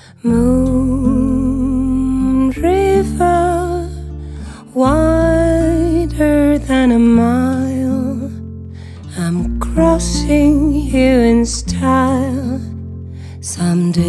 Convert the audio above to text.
Moon River, wider than a mile, I'm crossing you in style someday.